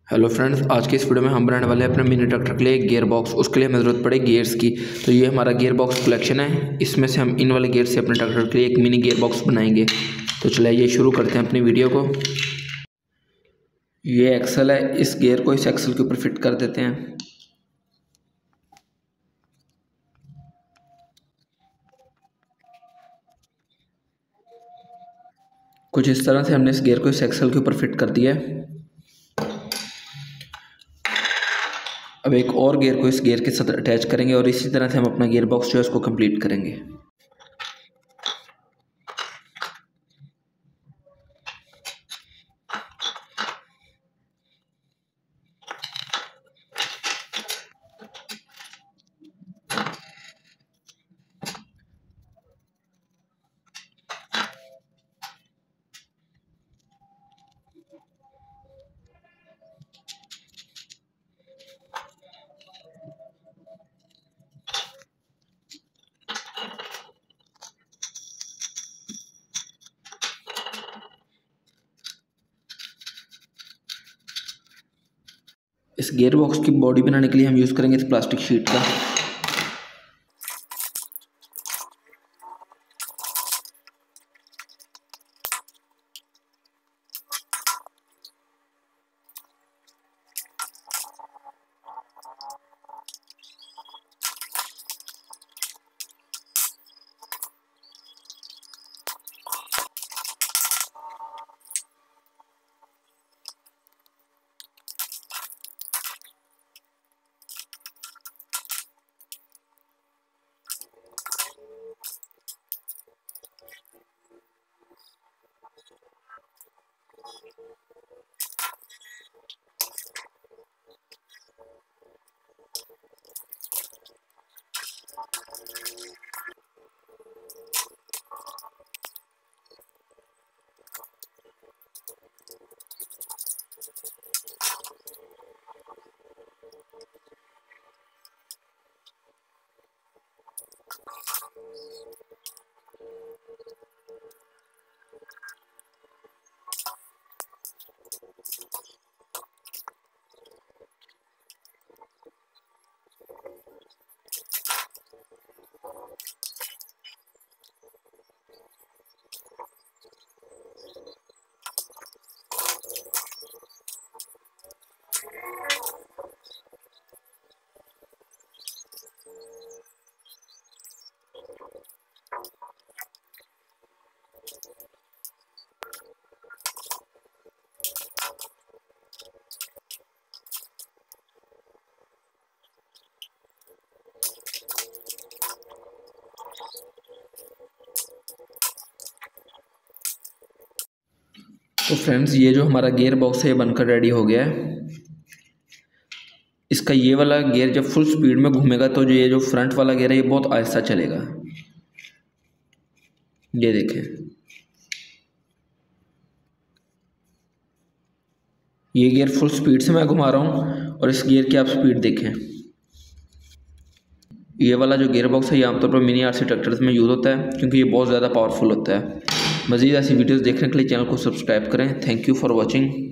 Hello friends, आज के इस वीडियो में हम बनाने वाले हैं अपने मिनी ट्रैक्टर के लिए एक गियर बॉक्स। उसके लिए हमें ज़रूरत पड़ेगी गियर्स की। तो ये हमारा गियर बॉक्स कलेक्शन है। इसमें से हम इन वाले गियर से अपने ट्रैक्टर के लिए एक मिनी गियर बॉक्स बनाएंगे। तो चलिए ये शुरू करते हैं अपनी वीडियो को। ये एक्सल है, इस गियर को इस एक्सल के ऊपर फिट कर देते हैं। कुछ इस तरह से हमने इस गियर को इस एक्सल के ऊपर फिट कर दिया है। अब एक और गियर को इस गियर के साथ अटैच करेंगे और इसी तरह से हम अपना गियर बॉक्स जो है उसको कंप्लीट करेंगे। इस गियर बॉक्स की बॉडी बनाने के लिए हम यूज़ करेंगे इस प्लास्टिक शीट का। तो फ्रेंड्स, ये जो हमारा गियर बॉक्स है ये बनकर रेडी हो गया है। इसका ये वाला गियर जब फुल स्पीड में घूमेगा तो ये जो फ्रंट वाला गियर है ये बहुत आहिस्ता चलेगा। ये देखें, ये गियर फुल स्पीड से मैं घुमा रहा हूँ और इस गियर की आप स्पीड देखें। ये वाला जो गियर बॉक्स है ये आमतौर पर मिनी आरसी ट्रैक्टर्स में यूज़ होता है क्योंकि ये बहुत ज़्यादा पावरफुल होता है। मज़ीद ऐसी वीडियोस देखने के लिए चैनल को सब्सक्राइब करें। Thank you for watching.